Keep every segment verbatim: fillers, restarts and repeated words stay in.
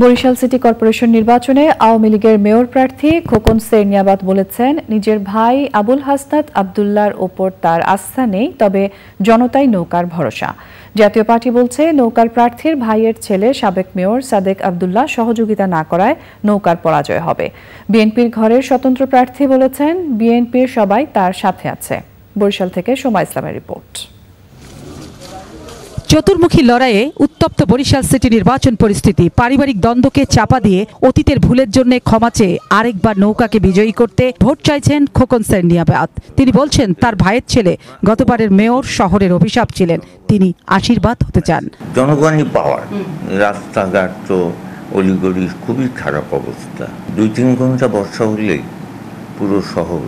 Barishal city corporation নির্বাচনে আওয়ামী লীগের mayor প্রার্থী খোকন সেরনিয়াবাত বলেছেন, নিজের ভাই আবুল হাসনাত আবদুল্লাহর ওপর তার আস্থা নেই, তবে জনতাই নৌকার ভরসা। জাতীয় পার্টি বলছে, নৌকার প্রার্থীর ভাইয়ের ছেলে সাবেক মেয়র সাদেক আবদুল্লাহ সহযোগিতা না করায় নৌকার পরাজয় হবে। বিএনপির ঘরের স্বতন্ত্র প্রার্থী বলেছেন, বিএনপির সবাই তার সাথে আছে। বরিশাল থেকে সোমা ইসলামের রিপোর্ট। চতুর্মুখী লড়াইয়ে উত্তপ্ত বরিশাল সিটি নির্বাচন পরিস্থিতি। পারিবারিক দ্বন্দ্বকে চাপা দিয়ে অতীতের ভুলের জন্য ক্ষমা চেয়ে আরেকবার নৌকাকে বিজয়ী করতে ভোট চাইছেন খোকন সেরনিয়াবাত। তিনি বলছেন, তার ভাইয়ের ছেলে গতবারের মেয়র, শহরের অভিশাপ ছিলেন, তিনি আশীর্বাদ হতে চান। জনগণই পাওয়ার, রাস্তাঘাট তো অলিগলি খুবই খারাপ অবস্থা। দুই তিন ঘন্টা বর্ষা হলেই পুরো শহর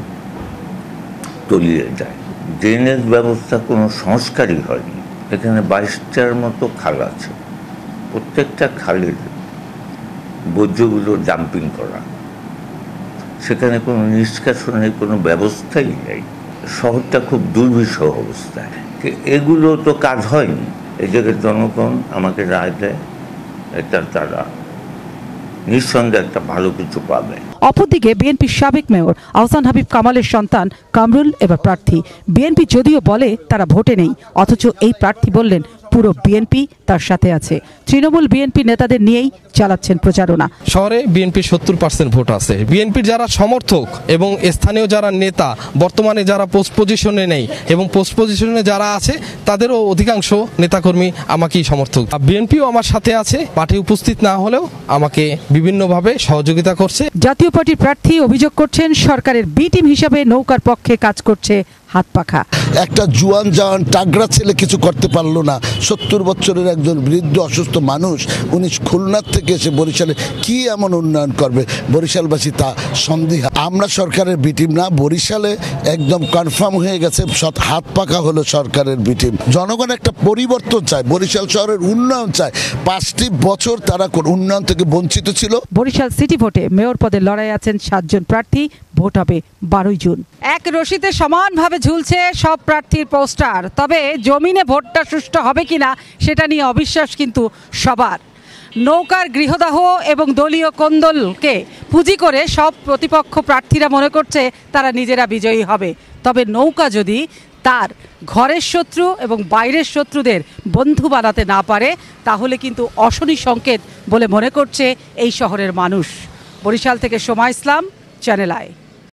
তলিয়ে যায়। ড্রেনেজ ব্যবস্থা কোনো সংস্কারই হয়নি। এখানে বাইশটার মতো খাল আছে, প্রত্যেকটা খালের বর্জ্যগুলো ডাম্পিং করা, সেখানে কোনো নিষ্কাশনের কোনো ব্যবস্থাই নেই। শহরটা খুব দুর্বিষহ অবস্থায়। এগুলো তো কাজ হয়নি। এই জায়গায় জনগণ আমাকে রায় দেয়, এটা তারা নিঃসন্দেহে একটা ভালো কিছু পাবে। অপরদিকে বিএনপির সাবেক মেয়র আহসান হাবিব কামালের সন্তান কামরুল এবার প্রার্থী। বিএনপি যদিও বলে তারা ভোটে নেই, অথচ এই প্রার্থী বললেন পুরো বিএনপি তার সাথে আছে। তৃণমূল বিএনপি নেতাদের নিয়েই চালাচ্ছেন প্রচারণা। শহরে বিএনপির সত্তর পার্সেন্ট ভোট আছে। বিএনপির যারা সমর্থক এবং স্থানীয় যারা নেতা বর্তমানে যারা পোস্ট পজিশনে নেই এবং পোস্ট পজিশনে যারা আছে, তাদেরও অধিকাংশ নেতাকর্মী আমাকেই সমর্থক। বিএনপিও আমার সাথে আছে, মাঠে উপস্থিত না হলেও আমাকে বিভিন্নভাবে সহযোগিতা করছে। জাতীয় পার্টির প্রার্থী অভিযোগ করছেন, সরকারের বি টিম হিসাবে নৌকার পক্ষে কাজ করছে হাত পাখা। একটা জুয়ান জাওয়ান টাগরা ছেলে কিছু করতে পারলো না। সত্তর বছরের একজন বৃদ্ধ অসুস্থ মানুষ, উনি খুলনার থেকে এসে বরিশালে কি এমন উন্নয়ন করবে, বরিশালবাসী তা সন্দেহ। আমরা সরকারের বিটিম না, বরিশালে একদম কনফার্ম হয়ে গেছে হাত পাখা হলো সরকারের বিটিম। জনগণ একটা পরিবর্তন চায়, বরিশাল শহরের উন্নয়ন চায়। পাঁচটি বছর তারা উন্নয়ন থেকে বঞ্চিত ছিল। বরিশাল সিটি ভোটে মেয়র পদে লড়াই আছেন সাতজন প্রার্থী। ভোট হবে বারোই জুন। এক রশিতে সমানভাবে ঝুলছে সব প্রার্থীর পোস্টার, তবে জমিনে ভোটটা সুষ্ঠু হবে কিনা সেটা নিয়ে অবিশ্বাস কিন্তু সবার। নৌকার গৃহদাহ এবং দলীয় কোন্দলকে পুঁজি করে সব প্রতিপক্ষ প্রার্থীরা মনে করছে তারা নিজেরা বিজয়ী হবে। তবে নৌকা যদি তার ঘরের শত্রু এবং বাইরের শত্রুদের বন্ধু বানাতে না পারে, তাহলে কিন্তু অশনি সংকেত বলে মনে করছে এই শহরের মানুষ। বরিশাল থেকে সোমা ইসলাম, চ্যানেল আই।